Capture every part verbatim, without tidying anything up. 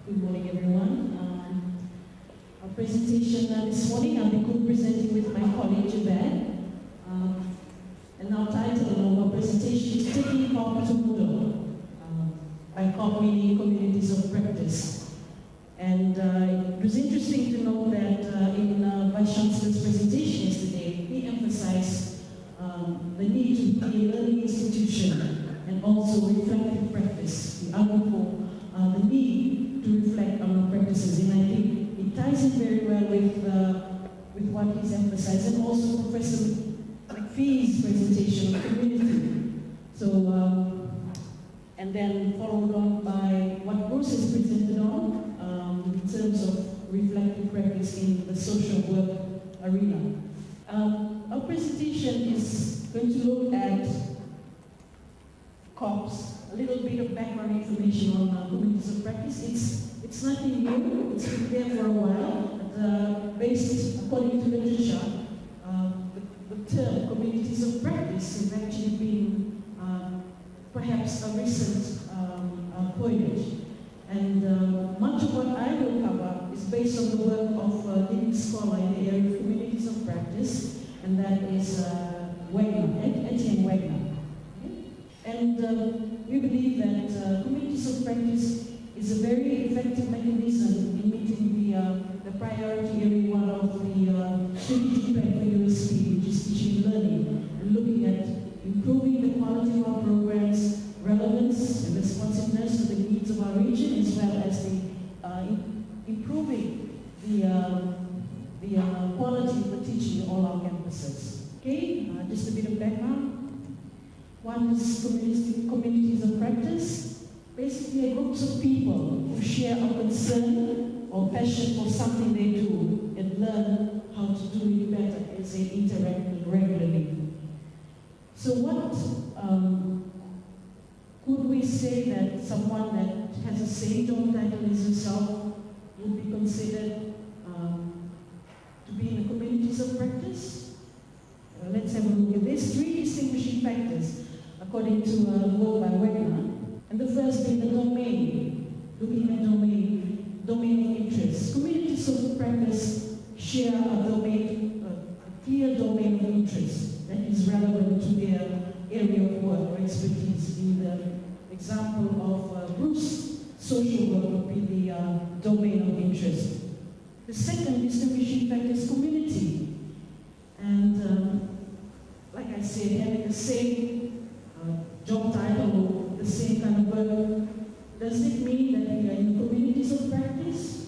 Good morning, everyone. Um, our presentation uh, this morning, I'll be co-presenting with my colleague, Javed. Um, and our title of our presentation is Taking Corp to Moodle, um, by Corp meaning Communities of Practice. And uh, it was interesting to note that uh, in uh, Vice Chancellor's presentation yesterday, he emphasized um, the need to be a learning institution and also reflective practice. The argument for uh, the need to reflect on our practices, and I think it ties in very well with uh, with what he's emphasized, and also Professor McPhee's presentation on community. So, um, and then followed on by what Bruce has presented on um, in terms of reflective practice in the social work arena. Um, our presentation is going to look at COPs. A little bit of background information on uh, communities of practice. It's, it's nothing new, it's been there for a while. But, uh, based, according to literature, uh, the, the term communities of practice has actually been uh, perhaps a recent um, uh, coinage. And uh, much of what I will cover is based on the work of a leading scholar in the area of communities of practice, and that is uh, Wagner, Etienne Wagner. And uh, we believe that uh, communities of practice is a very effective mechanism in meeting the, uh, the priority area one of the uh, strategic plan for U S P, which is teaching and learning, and looking at improving the quality of our programs, relevance and responsiveness to the needs of our region, as well as the uh, in improving the, uh, the uh, quality of the teaching in all our campuses. Okay, uh, just a bit of background. One is community, communities of practice, basically a groups of people who share a concern or passion for something they do and learn how to do it better as they interact regularly. So what um, could we say that someone that has the same job title as yourself would be considered um, to be in the communities of practice? Uh, let's have a look at this. Three distinguishing factors according to uh, work by Wagner. And the first being the domain, looking at domain, domain of interest. Communities of practice share a domain, a clear domain of interest that is relevant to their area of work or expertise. In the example of uh, Bruce, social work would be the uh, domain of interest. The second distinguishing factor is community. And um, like I said, having the same Uh, job title or the same kind of work, does it mean that we are in communities of practice?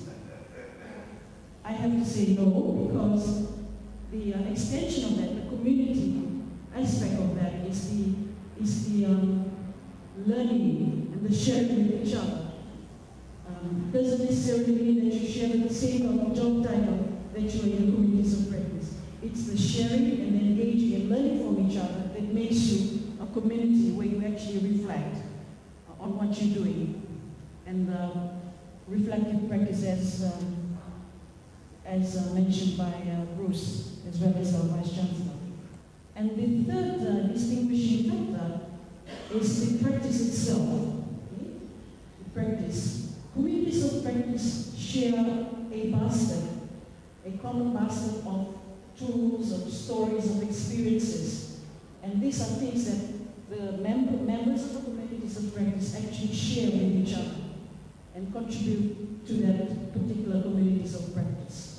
I have to say no, because the uh, extension of that, the community aspect of that is the, is the um, learning and the sharing with each other. Um, doesn't necessarily mean that you share the same job title that you are in communities of practice. It's the sharing and engaging and learning from each other that makes you a community where you actually reflect on what you're doing, and uh, reflective practice as, um, as uh, mentioned by uh, Bruce, as well as our Vice Chancellor. And the third uh, distinguishing factor is the practice itself. Okay? The practice. Communities of practice share a basket, a common basket of tools, of stories, of experiences. And these are things that the member, members of the communities of practice actually share with each other and contribute to that particular communities of practice.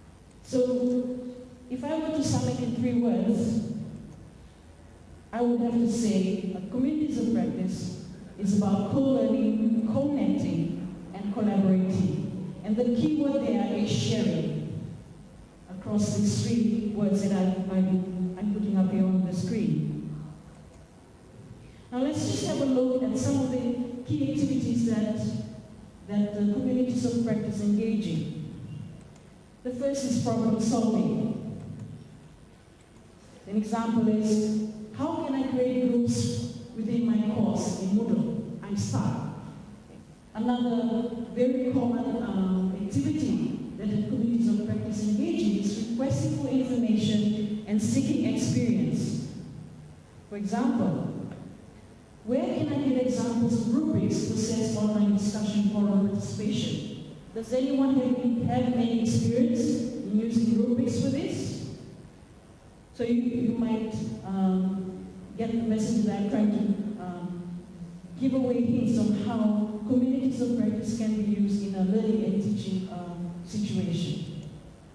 So, if I were to sum it in three words, I would have to say that communities of practice is about co-learning, connecting, and collaborating. And the key word there is sharing across these three words that I've, I've I'm putting up here on the screen. Now let's just have a look at some of the key activities that, that the communities of practice engage in. The first is problem solving. An example is, how can I create groups within my course in Moodle? I start. Another very common um, activity that the communities of practice engage in is requesting for information and seeking experience. For example, where can I get examples of rubrics to assess online discussion forum participation? Does anyone have, have any experience in using rubrics for this? So you, you might um, get the message that I'm trying to um, give away hints on how communities of practice can be used in a learning and teaching um, situation.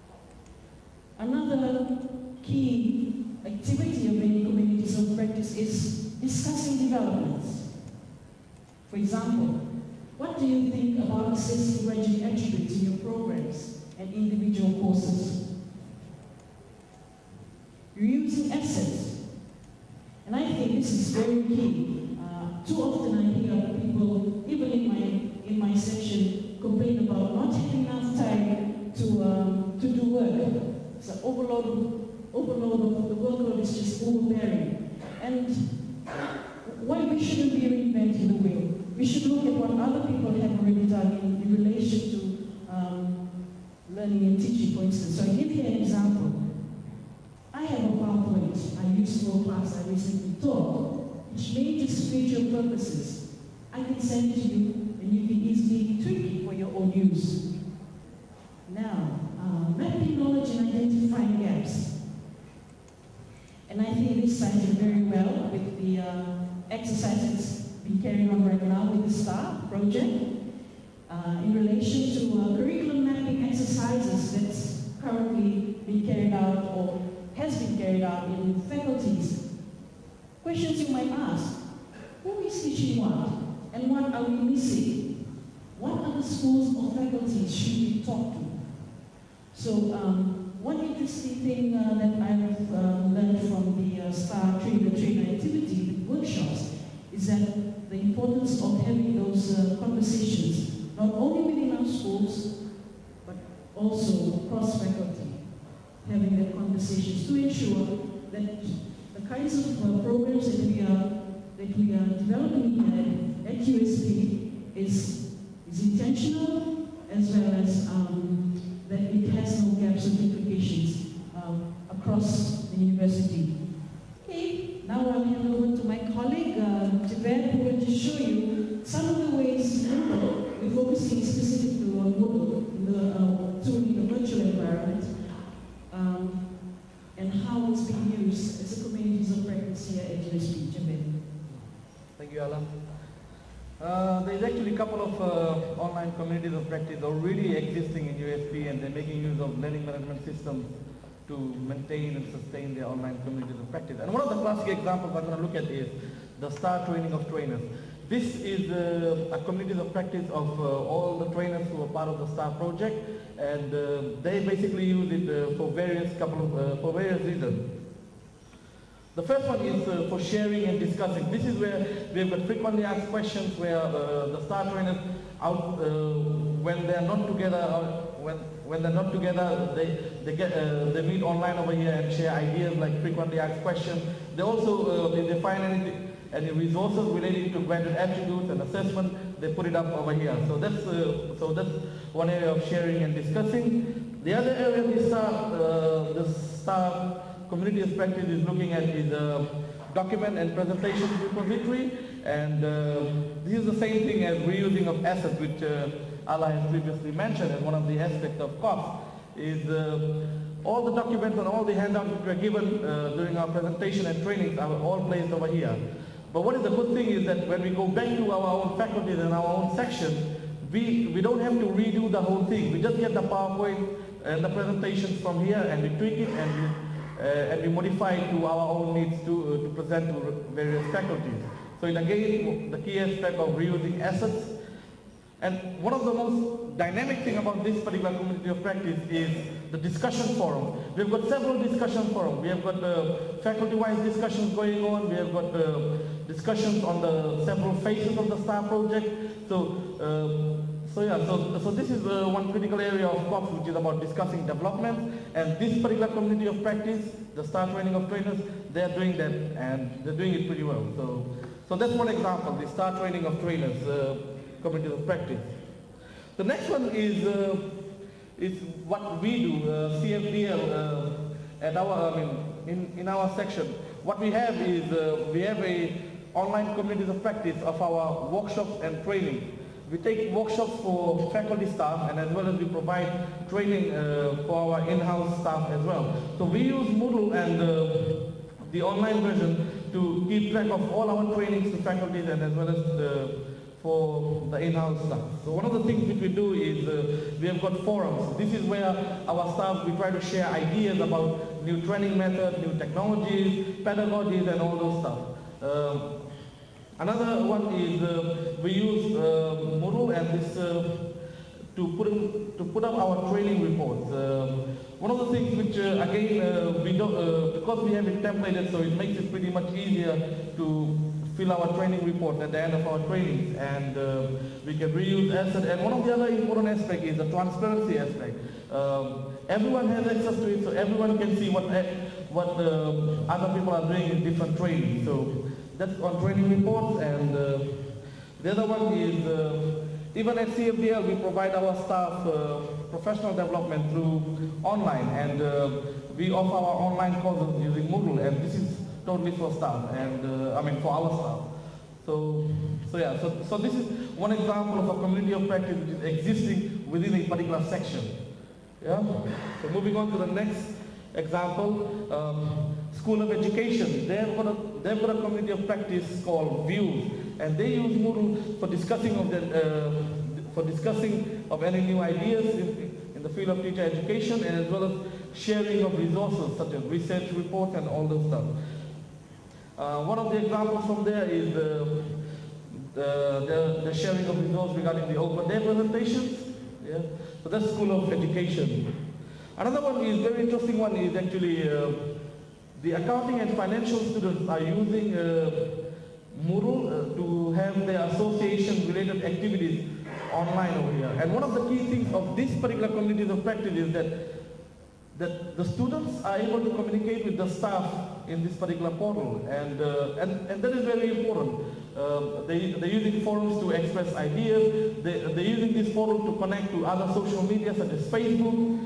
Another key activity of any communities of practice is discussing developments. For example, what do you think about assessing graduate attributes in your programs and individual courses? You're using assets. And I think this is very key. Uh, too often I hear people, even in my, in my section, complain about not having enough time to, um, to do work. So overload, overload of the workload is just overbearing. And why we shouldn't be reinventing the wheel? We should look at what other people have already done in, in relation to um, learning and teaching, for instance. So I give you an example. I have a PowerPoint I used for a class I recently taught, which made just visual purposes. I can send it to you, and you can easily tweak it for your own use. Now, uh, mapping knowledge and identifying gaps. And I think this ties in very well with the uh, exercises being carried on right now with the STAR project uh, in relation to uh, curriculum mapping exercises that's currently being carried out or has been carried out in faculties. Questions you might ask: who is teaching what? And what are we missing? What other schools or faculties should we talk to? So um, one interesting thing uh, that I've uh, learned from the uh, STAR Trainer Trainer activity, the workshops, is that the importance of having those uh, conversations, not only within our schools, but also across faculty, having the conversations to ensure that the kinds of uh, programs that we are that we are developing at, at U S P is is intentional, as well as um, that it has no gaps or duplications um, across the university. Okay, now I'll hand over to my colleague, uh, Javed, who will just show you some of the ways Moodle, we're focusing specifically on Moodle in the, uh, tool in the virtual environment, um, and how it's being used as a communities of practice here at U S P. Javed. Thank you, Alan. Uh, there's actually a couple of uh, online communities of practice already existing in U S P, and they're making use of learning management systems to maintain and sustain their online communities of practice. And one of the classic examples I'm going to look at is the STAR Training of Trainers. This is uh, a community of practice of uh, all the trainers who are part of the STAR project, and uh, they basically use it uh, for various couple of, uh, for various reasons. The first one is uh, for sharing and discussing. This is where we've got frequently asked questions where uh, the STAR trainers, out, uh, when they're not together, uh, when when they're not together, they they get uh, they meet online over here and share ideas like frequently asked questions. They also uh, if they find any any resources relating to graduate attributes and assessment, they put it up over here. So that's uh, so that's one area of sharing and discussing. The other area the STAR uh, the STAR community of practice is looking at is a document and presentation repository, and uh, this is the same thing as reusing of assets, which uh, Ala has previously mentioned as one of the aspects of C O P, is uh, all the documents and all the handouts which were given uh, during our presentation and trainings are all placed over here. But what is the good thing is that when we go back to our own faculties and our own section, we, we don't have to redo the whole thing. We just get the PowerPoint and the presentations from here, and we tweak it and we Uh, and we modify it to our own needs to, uh, to present to various faculties. So it again, the key aspect of reusing assets. And one of the most dynamic thing about this particular community of practice is the discussion forum. We've got several discussion forums. We have got uh, faculty-wise discussions going on. We have got uh, discussions on the several phases of the STAR project. So. Uh, So yeah, so, so this is uh, one critical area of C O P, which is about discussing development, and this particular community of practice, the STAR Training of Trainers, they're doing that, and they're doing it pretty well. So, so that's one example, the STAR Training of Trainers uh, community of practice. The next one is, uh, is what we do, uh, C F D L, uh, at our, I mean, in, in our section. What we have is, uh, we have a online communities of practice of our workshops and training. we take workshops for faculty staff, and as well as we provide training uh, for our in-house staff as well. So we use Moodle and uh, the online version to keep track of all our trainings to faculties and as well as uh, for the in-house staff. So one of the things which we do is uh, we have got forums. This is where our staff, we try to share ideas about new training methods, new technologies, pedagogies, and all those stuff. Um, another one is uh, we use uh, Moodle and this uh, to put in, to put up our training reports. Um, one of the things which uh, again uh, we don't uh, because we have it templated, so it makes it pretty much easier to fill our training report at the end of our trainings, and uh, we can reuse assets. And one of the other important aspects is the transparency aspect. Um, everyone has access to it, so everyone can see what what uh, other people are doing in different trainings. So that's on training reports. And uh, the other one is uh, even at C F D L we provide our staff uh, professional development through online, and uh, we offer our online courses using Moodle, and this is totally for staff, and uh, I mean for our staff. So, so yeah, so, so this is one example of a community of practice which is existing within a particular section. Yeah. So moving on to the next example, um, School of Education. They have got a they've got a community of practice called Views, and they use Moodle for discussing of the uh, for discussing of any new ideas in, in the field of teacher education, and as well as sharing of resources such as research reports and all those stuff. Uh, one of the examples from there is uh, the, the, the sharing of resources regarding the open day presentations. Yeah? So that's School of Education. Another one is very interesting one is actually uh, the accounting and financial students are using uh, Moodle uh, to have their association related activities online over here. And one of the key things of this particular communities of practice is that that the students are able to communicate with the staff in this particular portal, and uh, and, and that is very important. Uh, they, they're using forums to express ideas, they, they're using this portal to connect to other social media such as Facebook,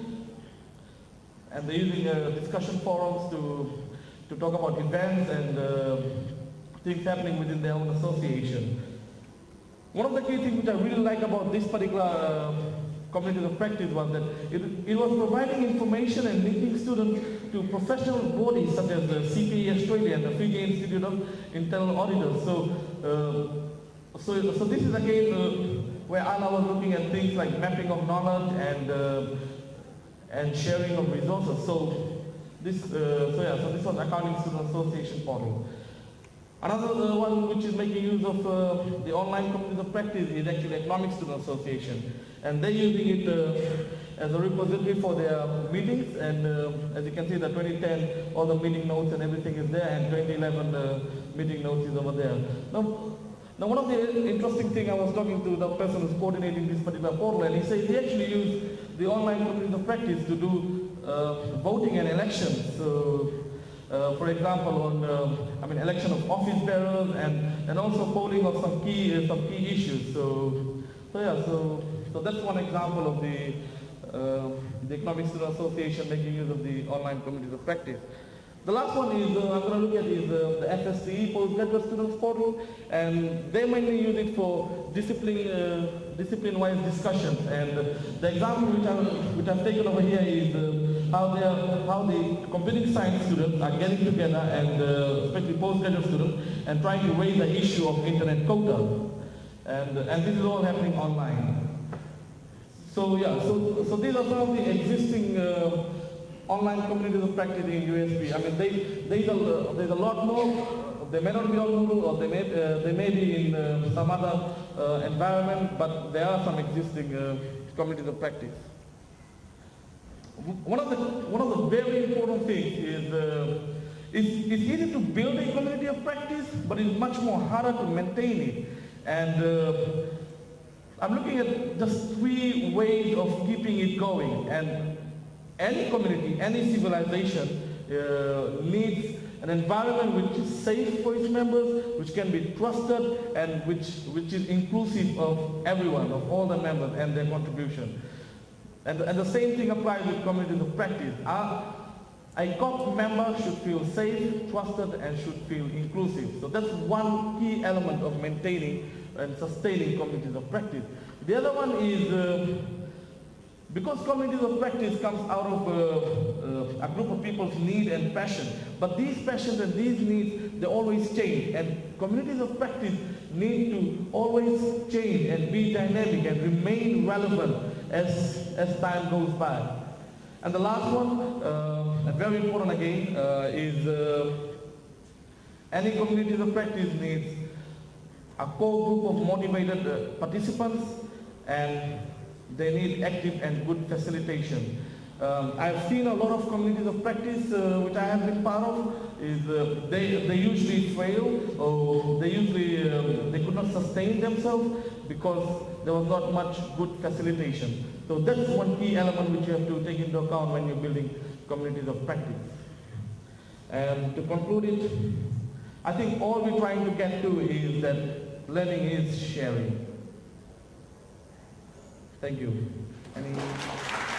and they're using uh, discussion forums to, to talk about events and uh, things happening within their own association. One of the key things which I really like about this particular uh, community of practice was that it, it was providing information and linking students to professional bodies such as the C P A Australia and the Fiji Institute of Internal Auditors. So, uh, so, so this is again uh, where Anna was looking at things like mapping of knowledge and uh, and sharing of resources. So this, uh, so yeah, so this was Accounting Student Association portal. Another uh, one which is making use of uh, the online community of practice is actually Economic Student Association. And they're using it uh, as a repository for their meetings, and uh, as you can see, the twenty ten, all the meeting notes and everything is there, and twenty eleven uh, meeting notes is over there. Now, now, one of the interesting things, I was talking to the person who's coordinating this particular portal, and he says he actually used the online community of practice to do uh, voting and elections. So, uh, for example, on uh, I mean, election of office bearers, and and also polling of some key uh, some key issues. So, so yeah, so. So that's one example of the, uh, the Economic Student Association making use of the online communities of practice. The last one is, uh, I'm going to look at is uh, the F S C E, Postgraduate Students Portal, and they mainly use it for discipline, uh, discipline-wise discussions. And uh, the example which, I, which I've taken over here is uh, how, they are, how the computing science students are getting together, and uh, especially postgraduate students, and trying to raise the issue of internet quota. And, and this is all happening online. So yeah, so, so these are some of the existing uh, online communities of practice in U S P. I mean, they, there's, a, there's a lot more. They may not be on Moodle, or they may, uh, they may be in uh, some other uh, environment, but there are some existing uh, communities of practice. One of the, one of the very important things is uh, it's, it's easy to build a community of practice, but it's much more harder to maintain it. And uh, I'm looking at just three ways of keeping it going, and any community, any civilization uh, needs an environment which is safe for its members, which can be trusted, and which, which is inclusive of everyone, of all the members and their contribution. And, and the same thing applies with communities of practice. Our, a C O P member should feel safe, trusted, and should feel inclusive. So that's one key element of maintaining and sustaining communities of practice. The other one is, uh, because communities of practice comes out of uh, uh, a group of people's need and passion, but these passions and these needs, they always change, and communities of practice need to always change and be dynamic and remain relevant as, as time goes by. And the last one, uh, and very important again, uh, is uh, any communities of practice needs a core group of motivated uh, participants, and they need active and good facilitation. Um, I've seen a lot of communities of practice uh, which I have been part of, is uh, they, they usually fail, or they usually um, they could not sustain themselves because there was not much good facilitation. So that's one key element which you have to take into account when you're building communities of practice. And to conclude it, I think all we're trying to get to is that learning is sharing. Thank you. Any